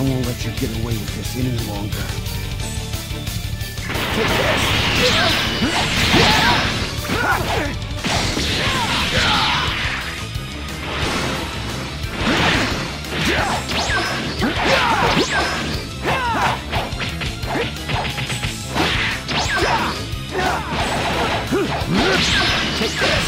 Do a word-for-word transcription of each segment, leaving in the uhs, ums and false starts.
won't let you get away with this any longer. Take Take this!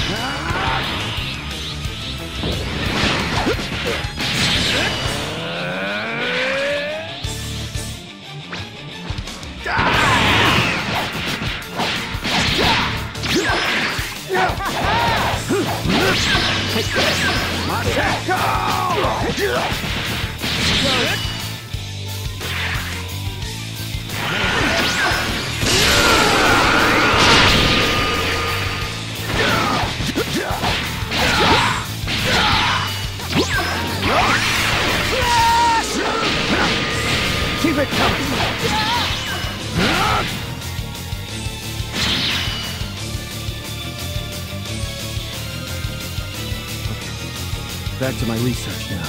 Take this! Masako! Keep it coming! Back to my research now.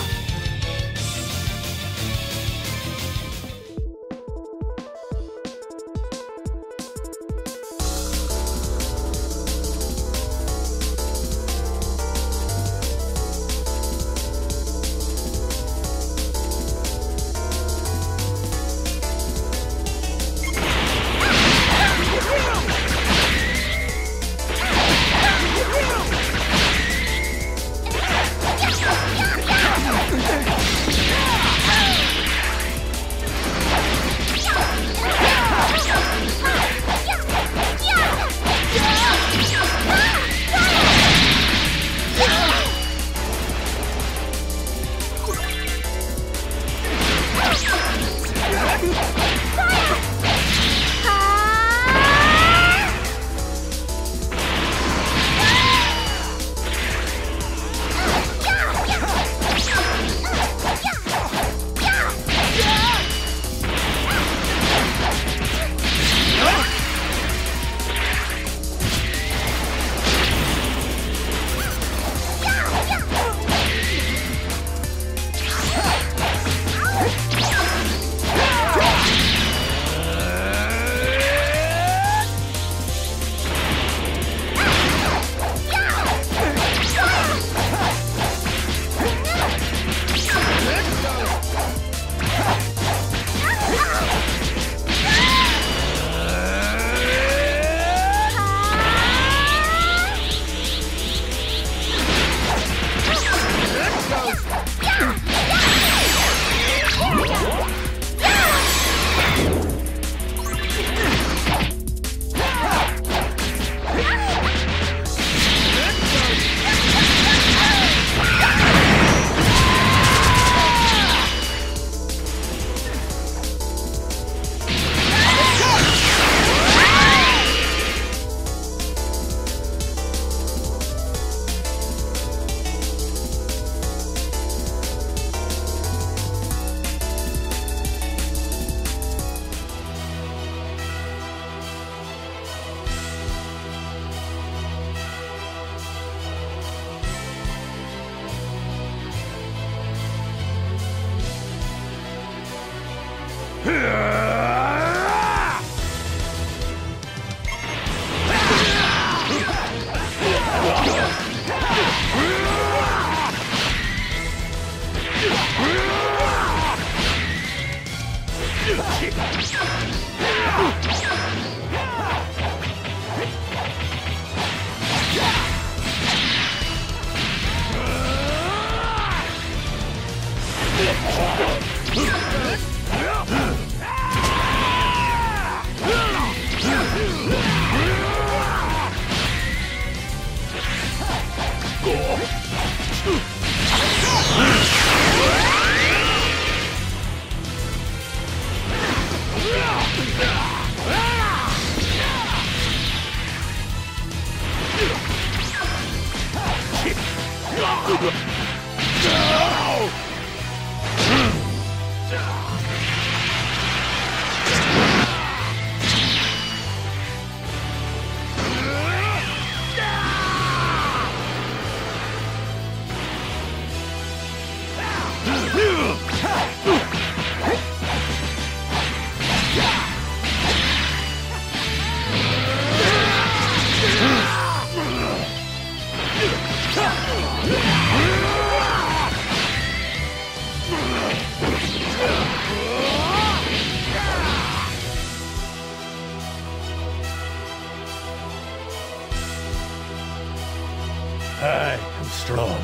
I am strong.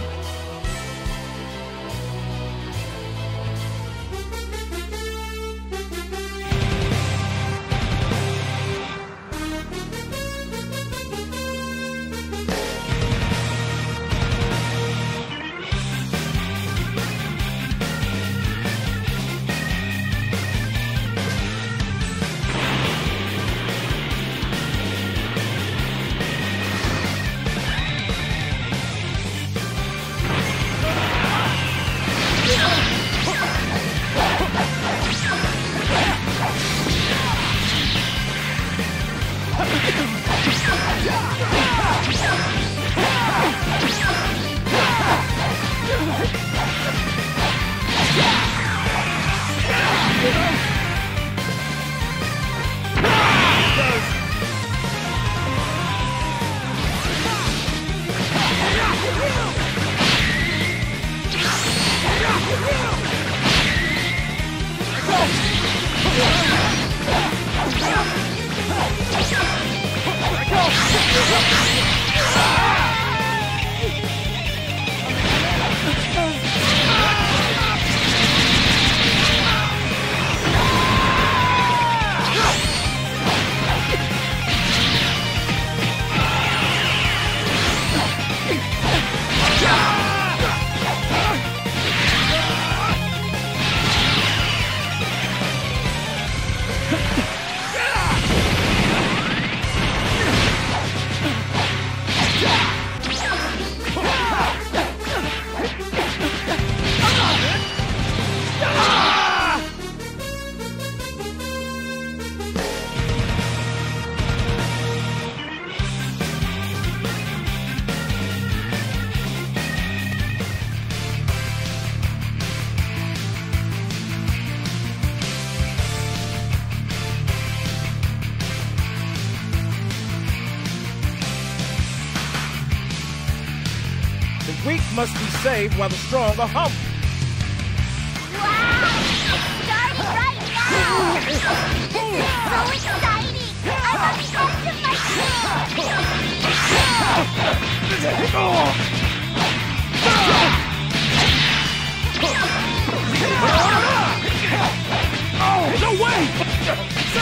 The weak must be saved while the strong are humbled. Wow! It's starting right now! This is so exciting! I'm on the edge of my seat! Oh, no way! Did you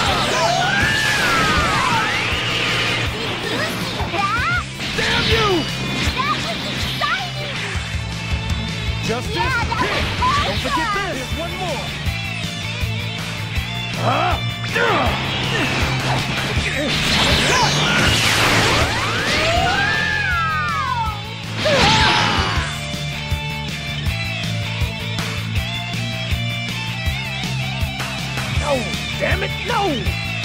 see that? Damn you! That was exciting! Justice, Yeah, that was Don't awesome! forget this. There's one more. No! Damn it, no!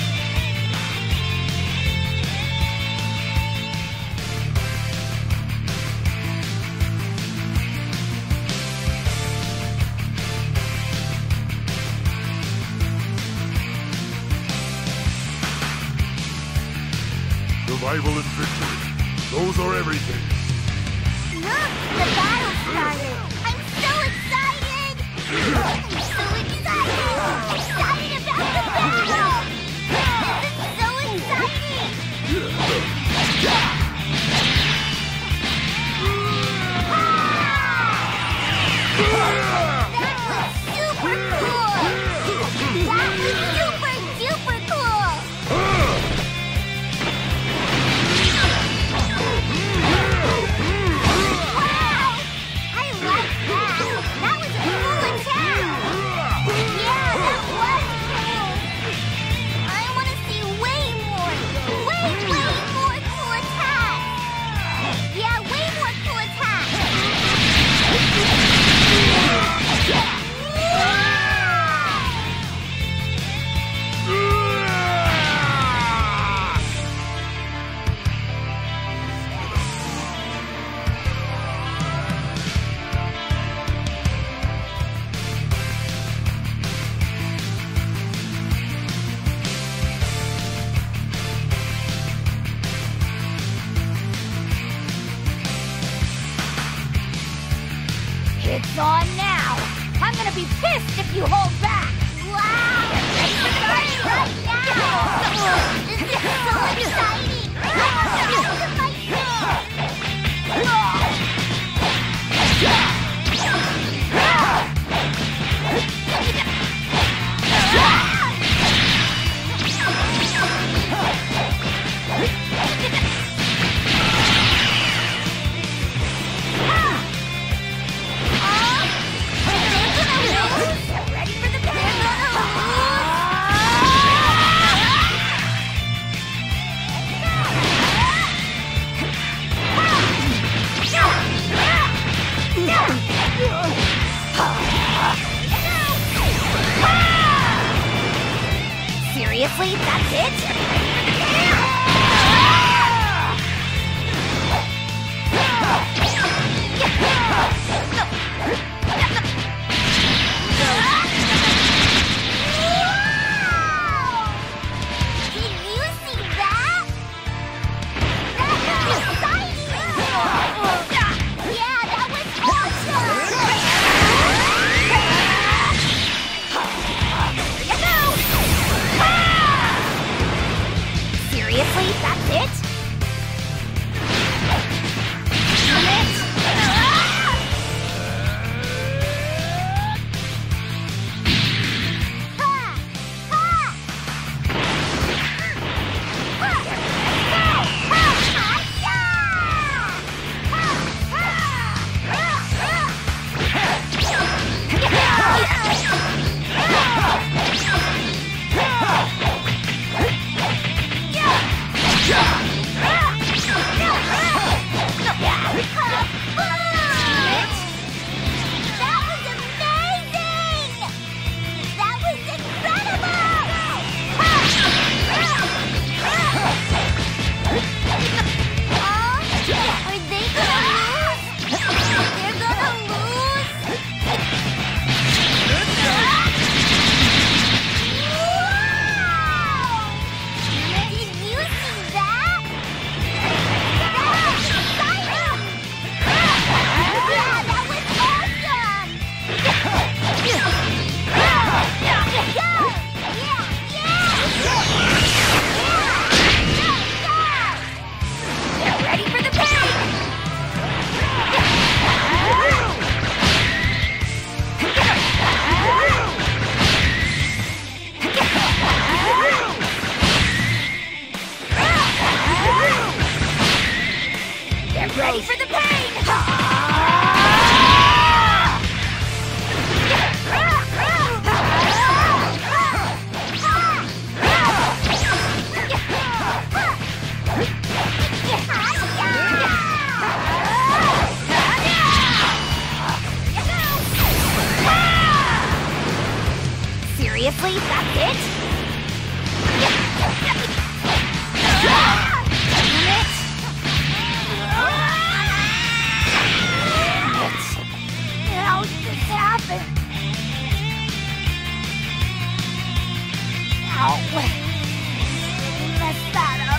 Survival and victory. Those are everything. Look! The battle started! I'm so excited! I'm so excited! Excited about the battle! This is so exciting! That was super cool! That was super duper cool! Wow! I like that! That was a cool attack! Yeah, that was cool! I want to see way more, way, way more cool attacks! Yeah, way more cool attacks! It's on now! I'm gonna be pissed if you hold back! Wow! It's starting right now! This is so exciting! I want to have my Seriously, that's it? Did you see that? That was exciting! Yeah, that was awesome! Seriously, that's it? Damn it! That was amazing! That was incredible! Oh, are they gonna lose? They're gonna lose? Wow! Did you see that? That was exciting! Yeah, that was awesome! Go! Yeah, yeah! Get ready for the pain! Get ready for the pain! Seriously, that's it? Damn it! How did this happen? Ow! Messed that up.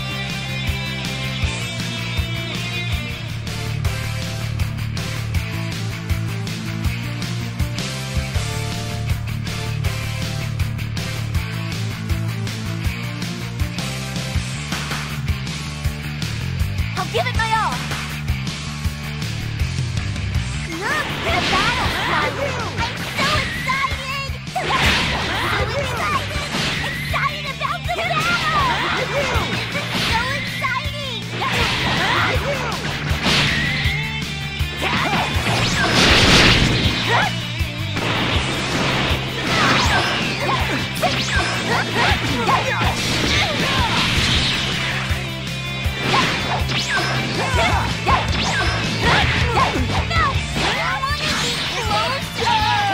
I'll give it my all. Look, the battle's started. I'm so excited. So excited. Excited about the battle. This is so exciting. No! I want to be closer!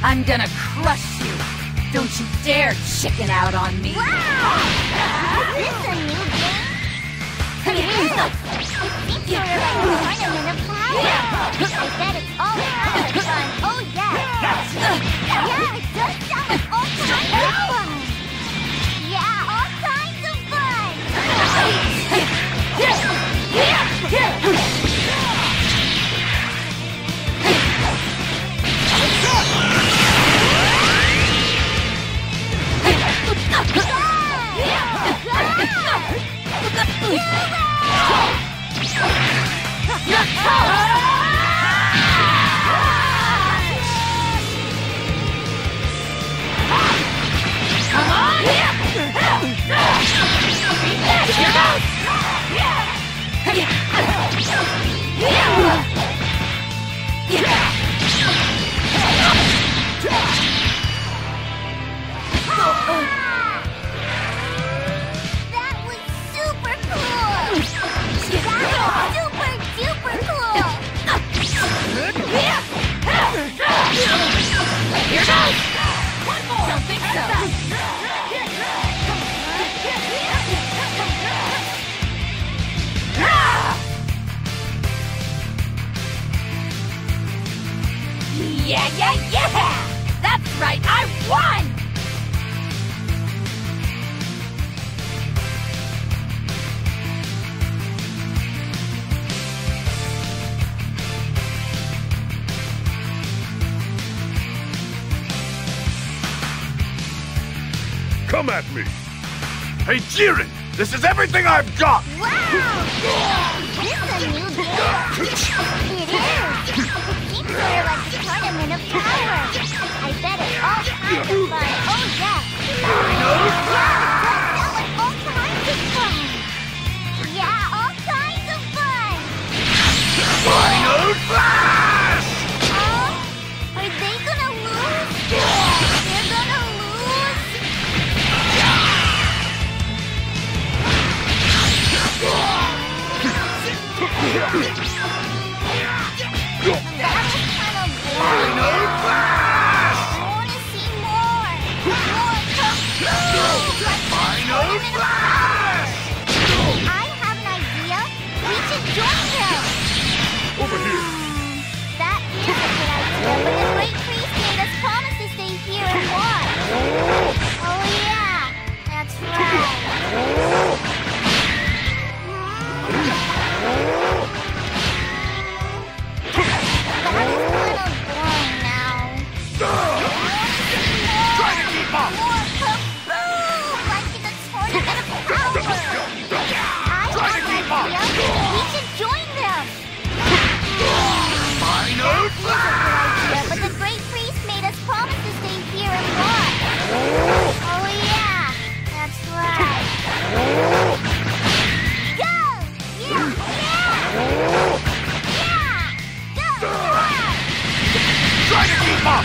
I'm gonna crush you. Don't you dare chicken out on me. Wow! Is this a new game? It is! I think you're like a tournament of power. I bet it's all kinds of fun. Oh, yeah. Yeah, it does sound like all kinds of fun. Yeah, all kinds of fun. That was super cool! That was super duper cool! Here goes! One more! Don't think so. Yeah, yeah, yeah! That's right, I won! Come at me! Hey, Jiren! This is everything I've got! Wow! This is a new game. It is. It seems sort of like the tournament of power. I bet it's all kinds of fun. Oh, yeah. Yeah, it does sound like all kinds of fun. Yeah, all kinds of fun. Final Flash! Huh? Are they gonna lose? They're gonna lose? The battle's kind of boring. Final Flash! I wanna see more. More Kaboom! Like the Final tournament of Flash! power. I have an idea. We should join them. Over here! That is a good idea, but the Great Priest made us promise to stay here and watch. Oh yeah, that's right. That is kind of boring now. Try to keep up! More Kaboom! Like in the tournament of power. I Try have to an keep up! idea. We should join them. Final That is a good idea, but the Great Priest made us promise to stay here and watch. Oh yeah, that's right. Go! Yeah! Yeah! Yeah! Go! Yeah! Try to keep up!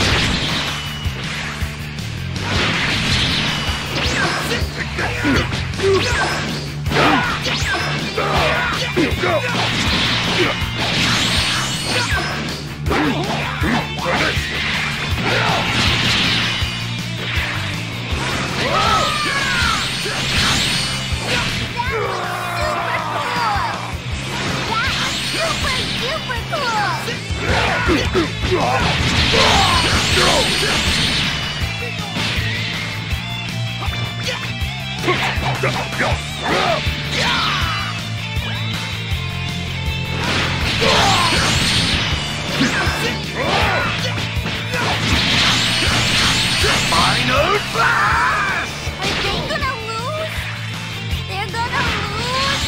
Final Flash! Are they gonna lose? They're gonna lose?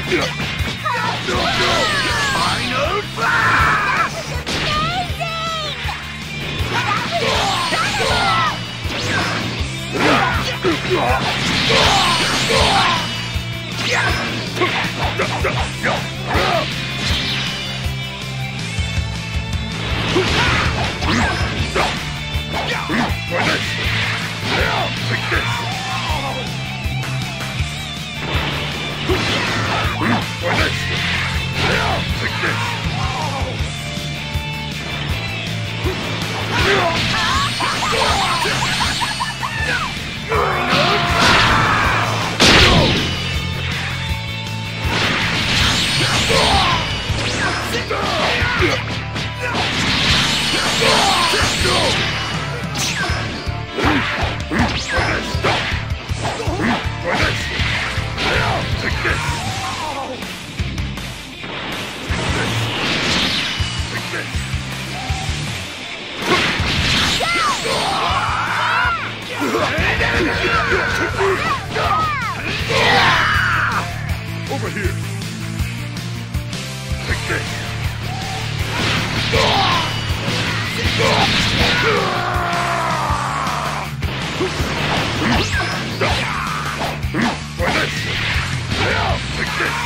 Final flash! Over here. Take this. For this. Take this.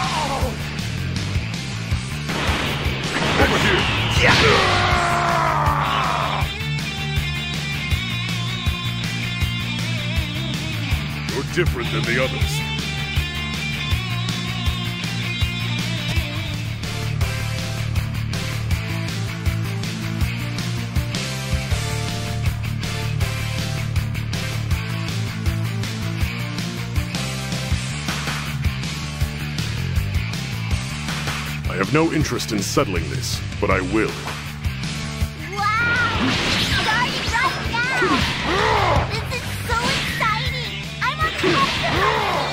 Over here. You're different than the others. I have no interest in settling this, but I will. Wow! Starting right now! This is so exciting! I'm uncomfortable!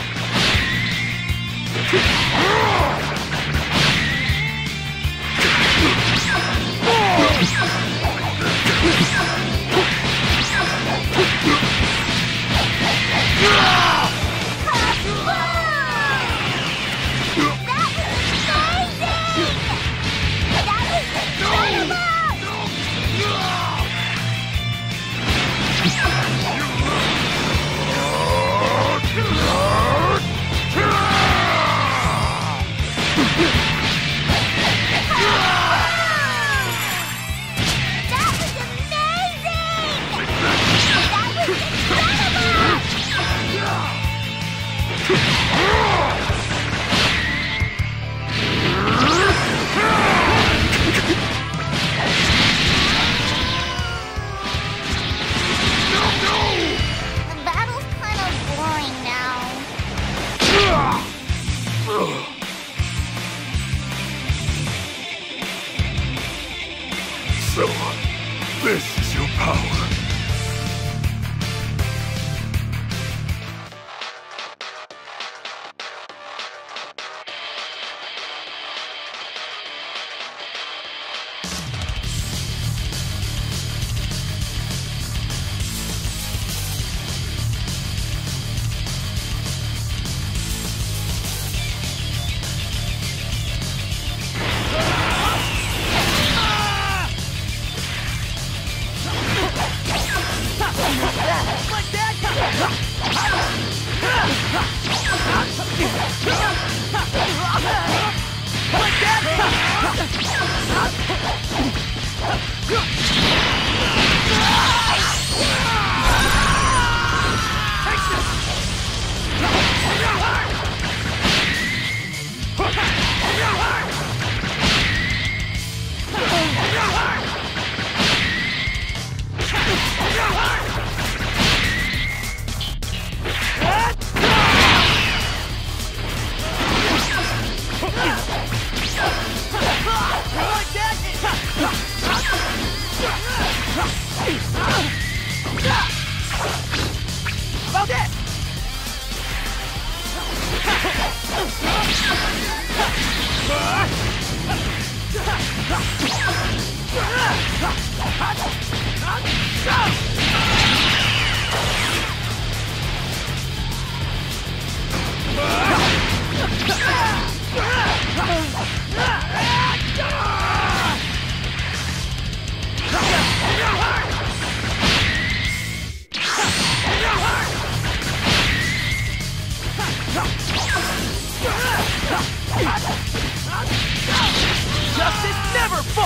So, this is your power.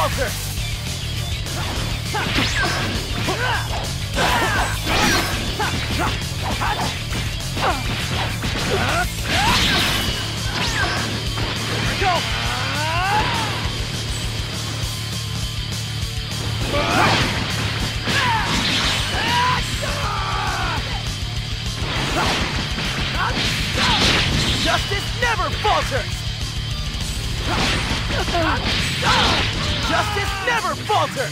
falter! Go! Justice never falters! Justice never falters!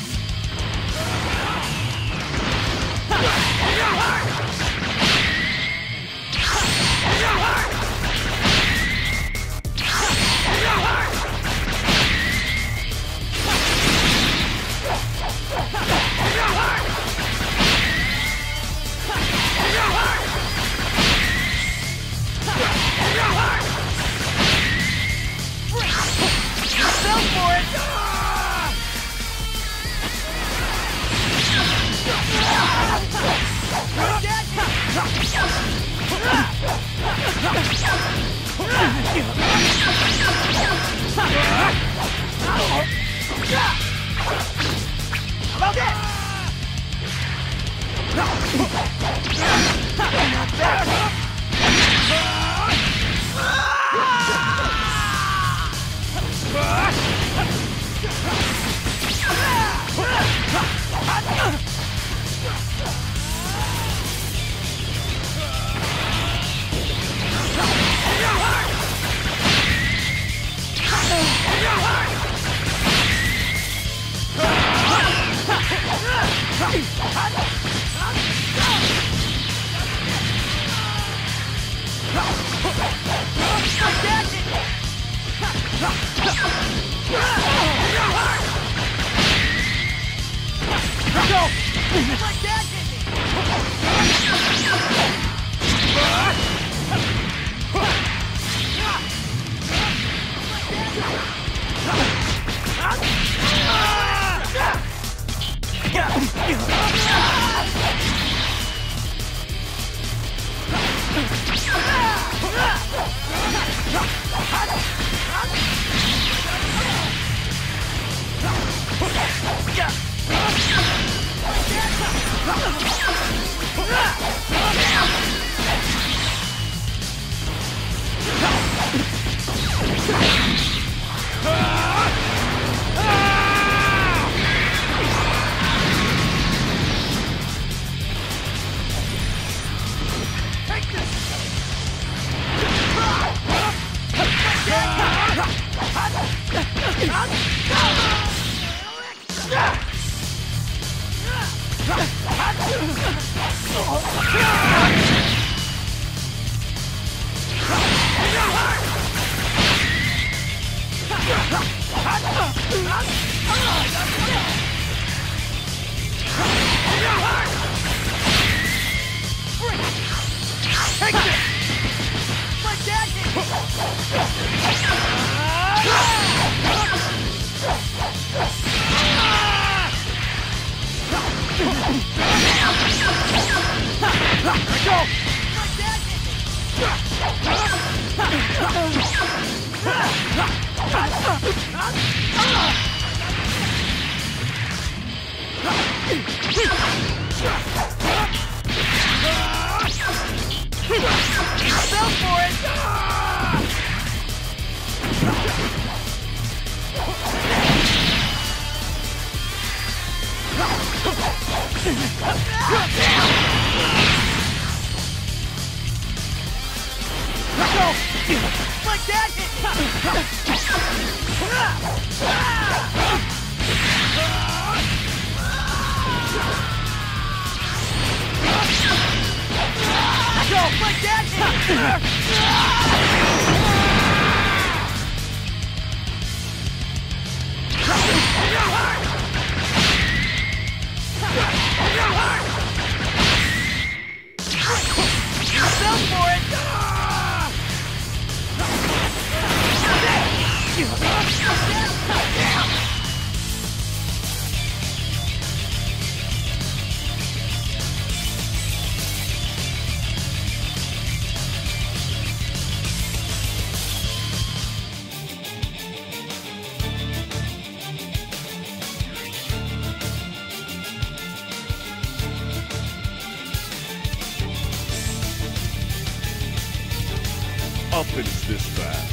I'll finish this fast.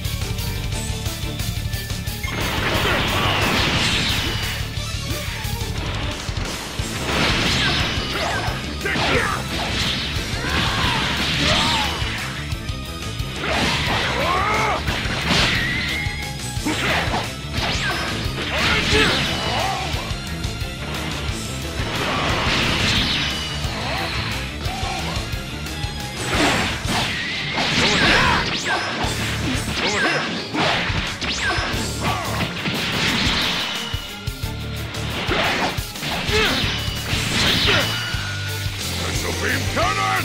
Beam cannon!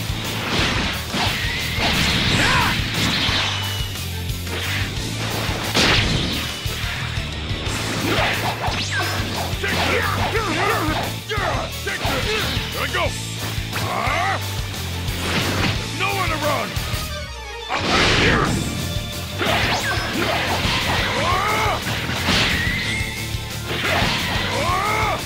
Take this! There I go! Ah! Nowhere to run! I'm right here! Ah! Ah!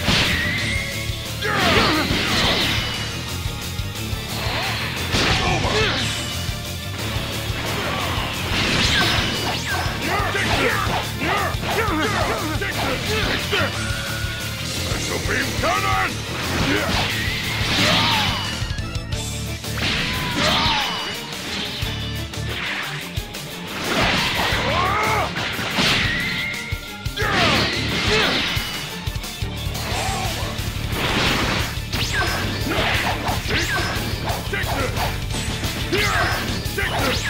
Special beam cannon! Take this! Take this!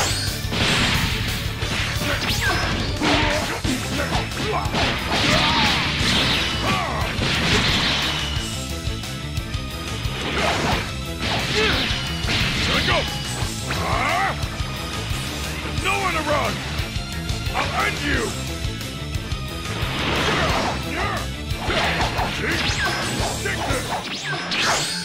There we go! Ah! Nowhere to run! I'll end you! Take this!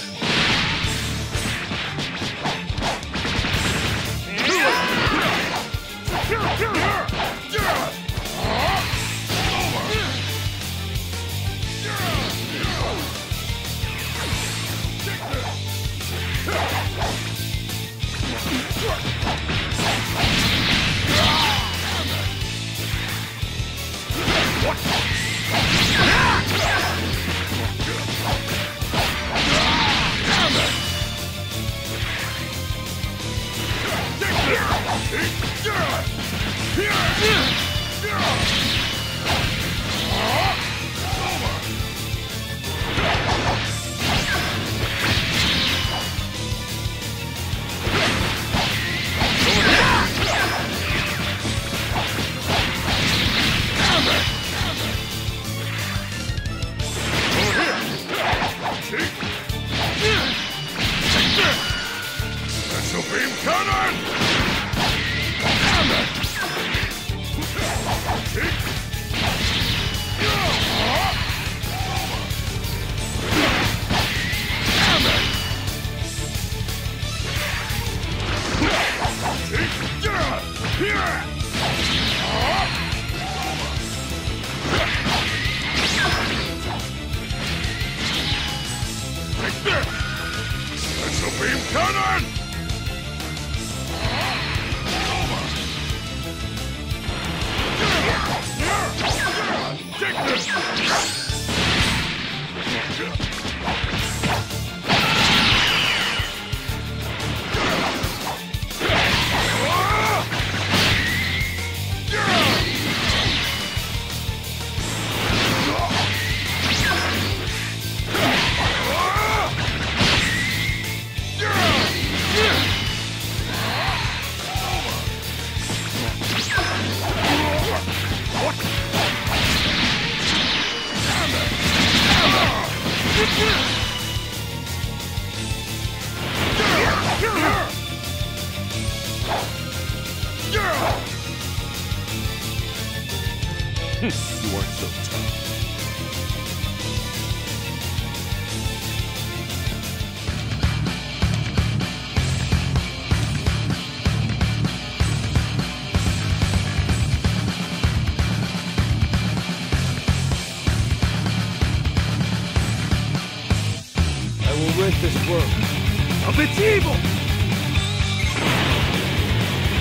Special beam cannon! Special beam cannon! Take this! You aren't so tough. I will rid this world of its evil!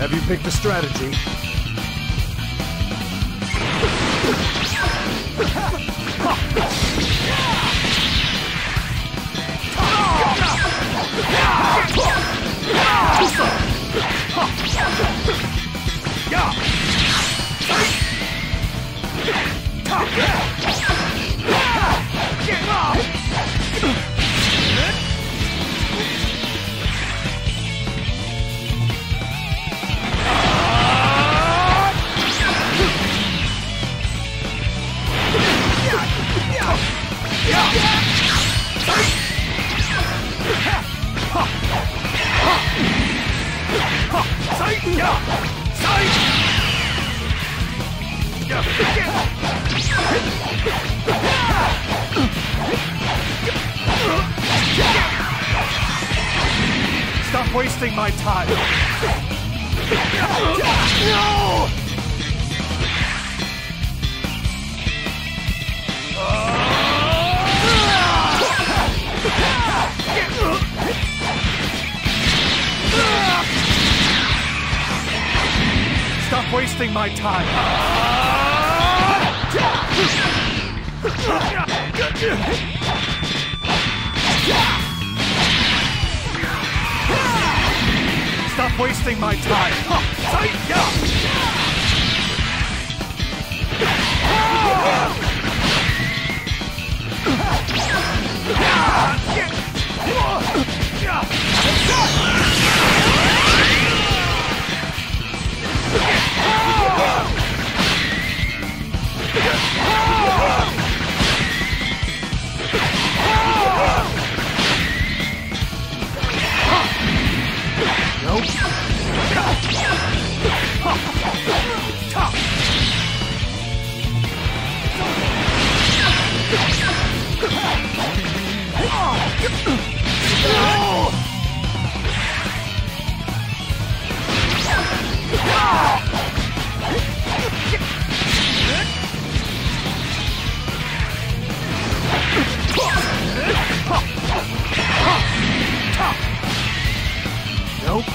Have you picked a strategy? Stop wasting my time! No! Stop wasting my time! Stop wasting my time! Nope.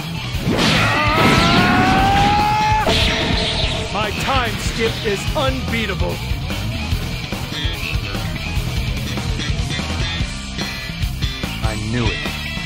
My time skip is unbeatable. I knew it.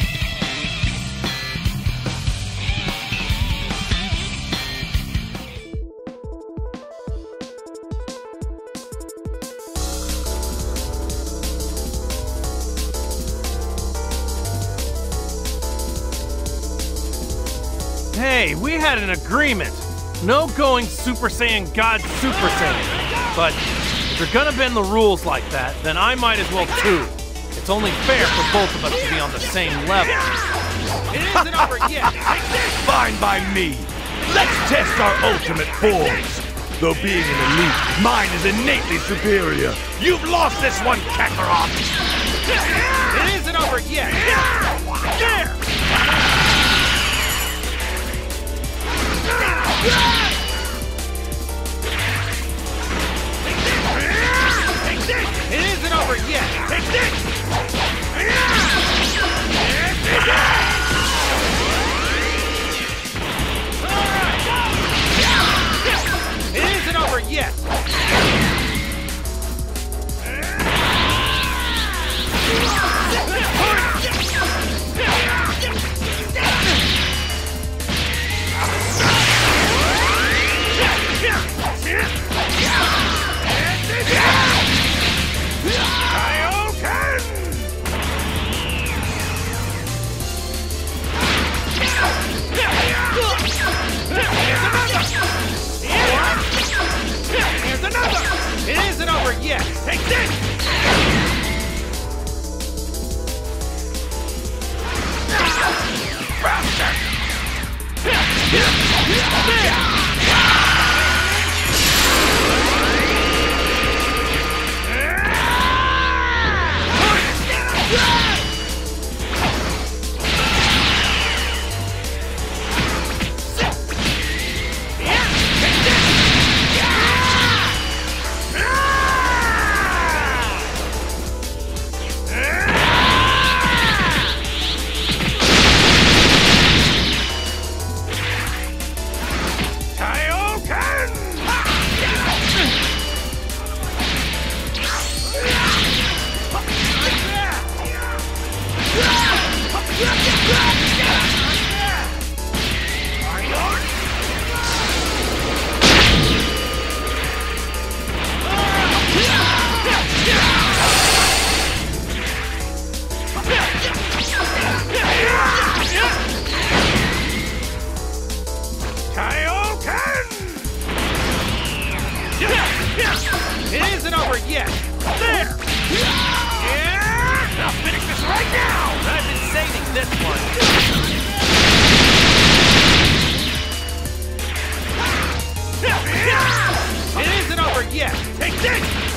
Hey, we had an agreement. No going Super Saiyan God Super Saiyan. But if you're gonna bend the rules like that, then I might as well too. It's only fair for both of us to be on the same level. It isn't over yet! Fine by me. Let's test our ultimate forms. Though being an elite, mine is innately superior. You've lost this one, Kakarot. It isn't over yet! There! It isn't over yet! Take this! It isn't over yet! It isn't over yet! Take this! isn't over yet. There! Yeah! I'll finish this right now! I've been saving this one. It isn't over yet. Take this!